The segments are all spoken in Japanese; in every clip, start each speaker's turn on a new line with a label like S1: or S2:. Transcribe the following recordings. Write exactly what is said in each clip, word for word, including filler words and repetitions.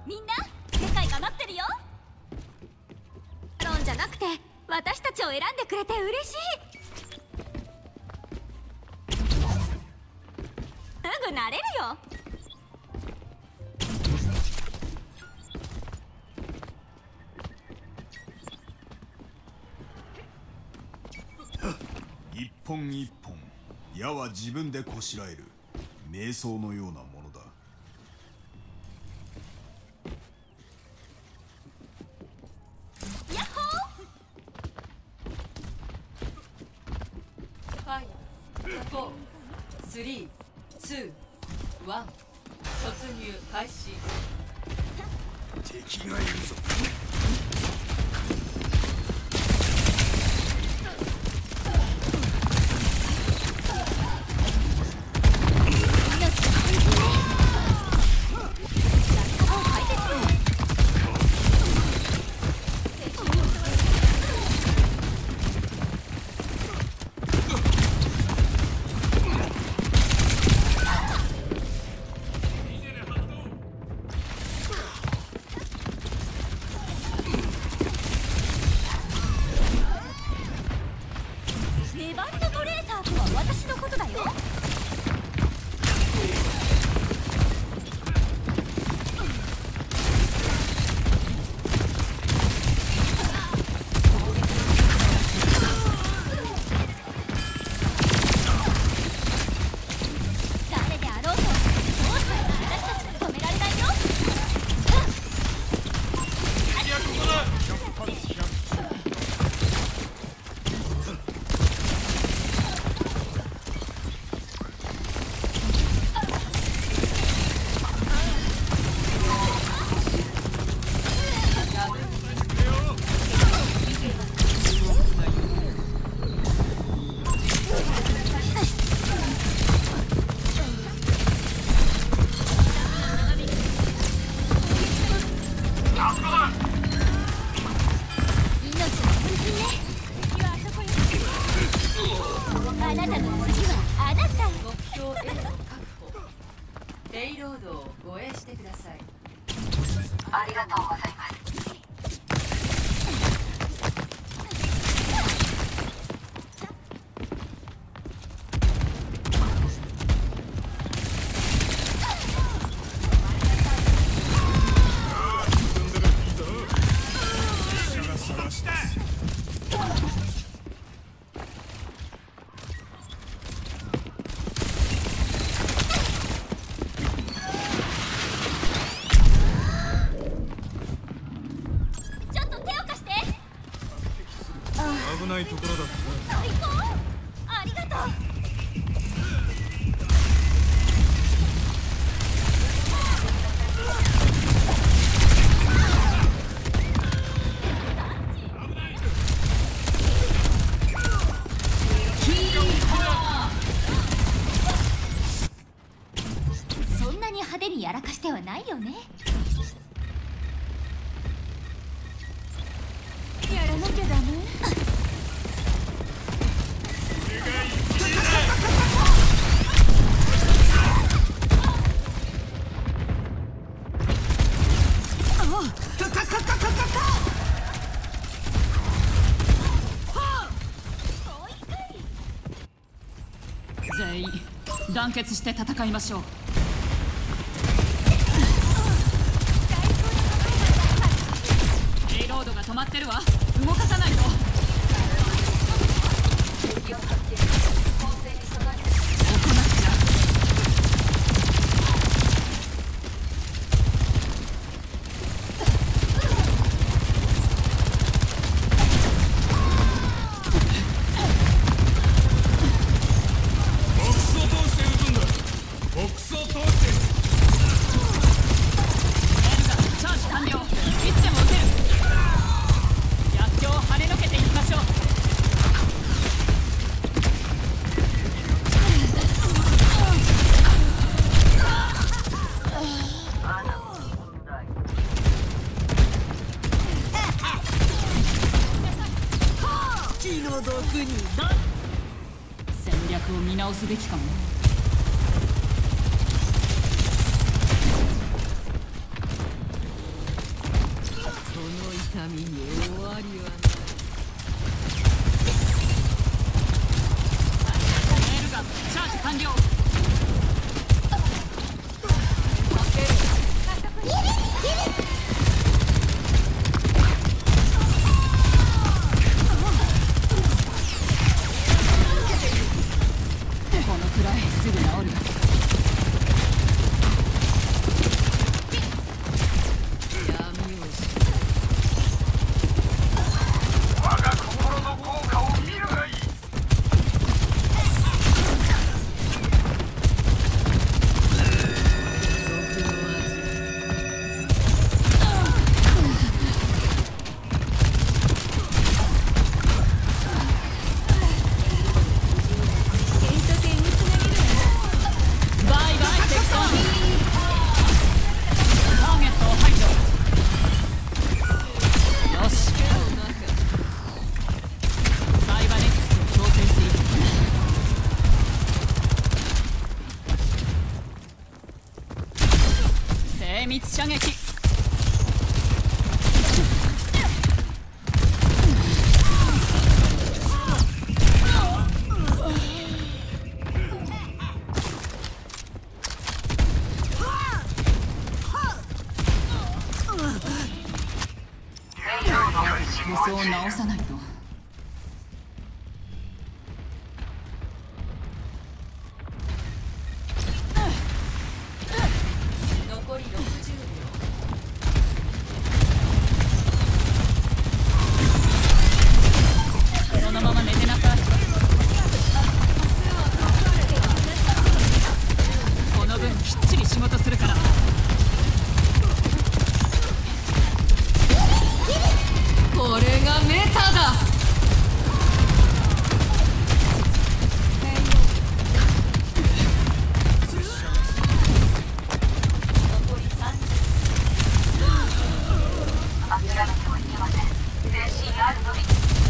S1: みんな世界が待ってるよ。ロンじゃなくて私たちを選んでくれて嬉しい。すぐ慣れるよ。
S2: 一本一本矢は自分でこしらえる瞑想のようなものだ。
S1: ヤッホ
S3: ファイブ、フォー、スリー、ツー、ワン、突入開始。
S2: 敵がいるぞ。
S1: ネバルドトレーサーとは私のことだよ。誰であろうとどうしたら私たちを止められないよ。あなたの次はあなた。
S3: 目標 A の確保。レイロードを護衛してください。
S4: ありがとうございます。
S2: 危ないところだった。
S1: 最高、ありがとう。そんなに派手にやらかしてはないよね。やらなきゃダメ。
S3: 全員団結して戦いましょう。レイロードが止まってるわ。動かさないと。戦略を見直すべきかも。 痛みに終わりはない。メールガンチャージ完了。このくらいすぐ治る。精密射撃。武装を直さないと。残りろくじゅうびょう。そのまま寝てなさい。この分きっちり仕事するから。これがメタだ。
S4: 諦めてはいけません。全身あるのみ。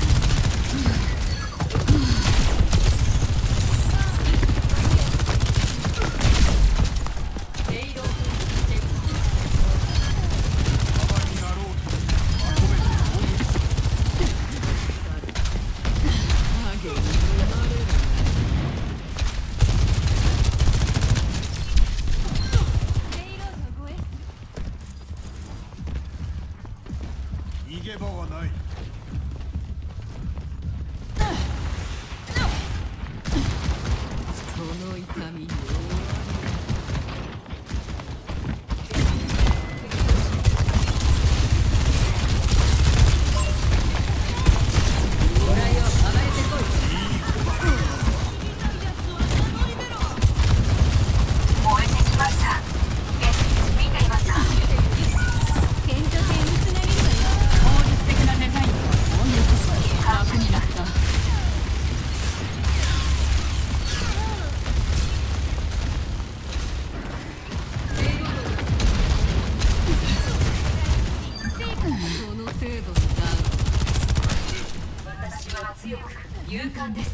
S2: 逃げ場はない。
S3: その痛みに
S4: 燃えてきました。え、見ていますか？
S1: 点と点をつなげるわよ。
S3: 効率的なデザイン。今度こそ楽になった。この程度のダウン。
S4: 私は強く
S3: 勇敢です。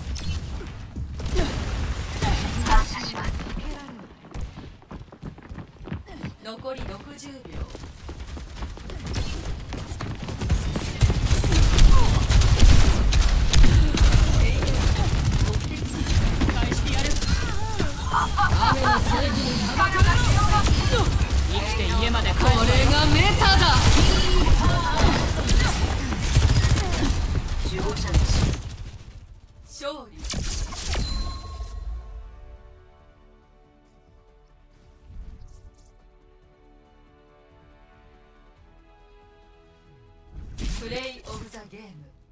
S4: 感謝します。
S3: 残りろくじゅうびょう。返してやる。雨のせいに生きて家まで帰る。これがメタだ。
S4: 守護者の死。
S3: 勝利。プレイオブザゲーム。